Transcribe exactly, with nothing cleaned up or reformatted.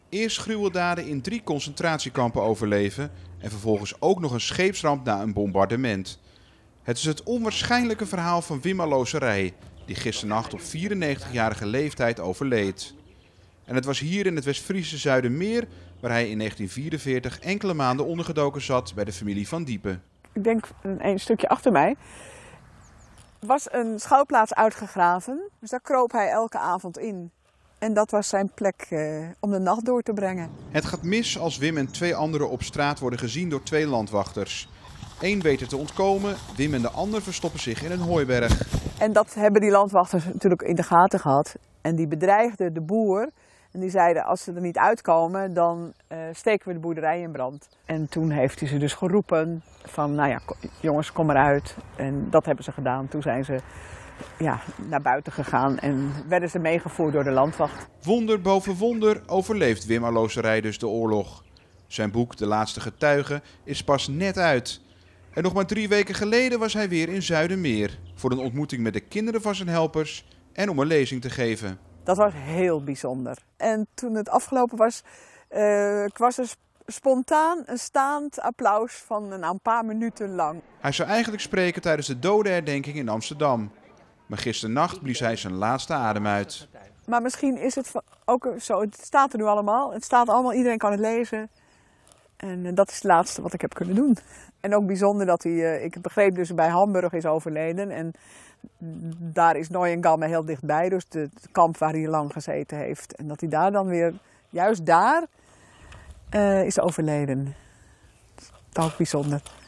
Eerst gruweldaden in drie concentratiekampen overleven en vervolgens ook nog een scheepsramp na een bombardement. Het is het onwaarschijnlijke verhaal van Wim Alooserij, die gisternacht op vierennegentigjarige leeftijd overleed. En het was hier in het West-Friese Zuidermeer waar hij in negentien vierenveertig enkele maanden ondergedoken zat bij de familie Van Diepen. Ik denk een, een stukje achter mij was een schouwplaats uitgegraven, dus daar kroop hij elke avond in. En dat was zijn plek uh, om de nacht door te brengen. Het gaat mis als Wim en twee anderen op straat worden gezien door twee landwachters. Eén weet er te ontkomen, Wim en de ander verstoppen zich in een hooiberg. En dat hebben die landwachters natuurlijk in de gaten gehad. En die bedreigden de boer. En die zeiden, als ze er niet uitkomen, dan uh, steken we de boerderij in brand. En toen heeft hij ze dus geroepen van, nou ja, jongens, kom eruit. En dat hebben ze gedaan. Toen zijn ze ja, naar buiten gegaan en werden ze meegevoerd door de landwacht. Wonder boven wonder overleeft Wim Alooserij dus de oorlog. Zijn boek De Laatste Getuige is pas net uit. En nog maar drie weken geleden was hij weer in Zuidermeer voor een ontmoeting met de kinderen van zijn helpers en om een lezing te geven. Dat was heel bijzonder. En toen het afgelopen was, uh, was er spontaan een staand applaus van een, een paar minuten lang. Hij zou eigenlijk spreken tijdens de dodenherdenking in Amsterdam. Maar gisternacht blies hij zijn laatste adem uit. Maar misschien is het ook zo, het staat er nu allemaal. Het staat allemaal, iedereen kan het lezen. En uh, dat is het laatste wat ik heb kunnen doen. En ook bijzonder dat hij, uh, ik begreep dus bij Hamburg is overleden. En daar is Neuengamme heel dichtbij, dus de, het kamp waar hij lang gezeten heeft. En dat hij daar dan weer, juist daar, uh, is overleden. Dat is ook bijzonder.